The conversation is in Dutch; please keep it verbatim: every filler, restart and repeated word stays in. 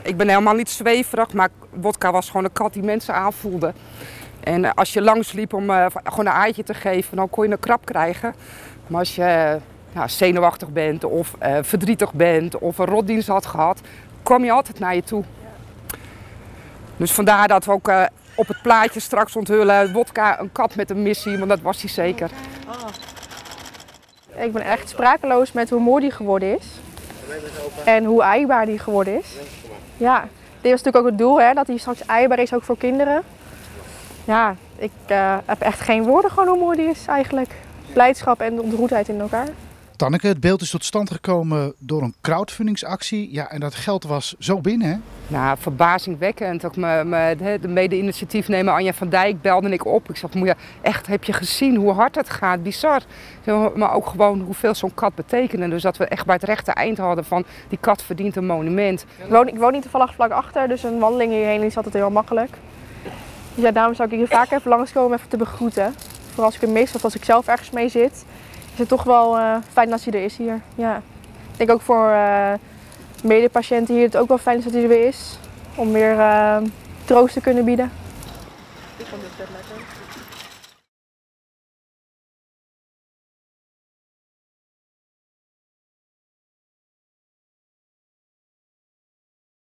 Ik ben helemaal niet zweverig, maar wodka was gewoon een kat die mensen aanvoelde. En uh, als je langs liep om uh, gewoon een aaitje te geven, dan kon je een krab krijgen. Maar als je uh, zenuwachtig bent of uh, verdrietig bent of een rotdienst had gehad, kwam je altijd naar je toe. Dus vandaar dat we ook uh, op het plaatje straks onthullen, wodka, een kat met een missie, want dat was hij zeker. Ik ben echt sprakeloos met hoe mooi die geworden is. En hoe aaibaar die geworden is. Ja, dit was natuurlijk ook het doel, hè, dat hij straks aaibaar is ook voor kinderen. Ja, ik uh, heb echt geen woorden gewoon hoe mooi die is eigenlijk. Blijdschap en ontroerdheid in elkaar. Tanneke, het beeld is tot stand gekomen door een crowdfundingsactie. Ja, en dat geld was zo binnen, hè? Nou, verbazingwekkend. Ook me, me, de mede-initiatiefnemer Anja van Dijk belde ik op. Ik zei, moet je, echt, heb je gezien hoe hard het gaat? Bizar. Maar ook gewoon hoeveel zo'n kat betekende. Dus dat we echt bij het rechte eind hadden van die kat verdient een monument. Ik woon, ik woon niet toevallig vlak achter, dus een wandeling hierheen is altijd heel makkelijk. Dus ja, daarom zou ik hier vaak even langskomen om even te begroeten. Vooral als ik hem mis of als ik zelf ergens mee zit. Is het toch wel uh, fijn dat hij er is hier. Ja. Ik denk ook voor uh, medepatiënten hier het ook wel fijn is dat hij er weer is. Om weer uh, troost te kunnen bieden. Ik vond het vet lekker.